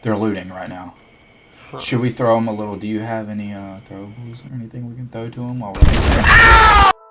They're looting right now. Huh. Should we throw them a little? Do you have any throwables or anything we can throw to them while we're there?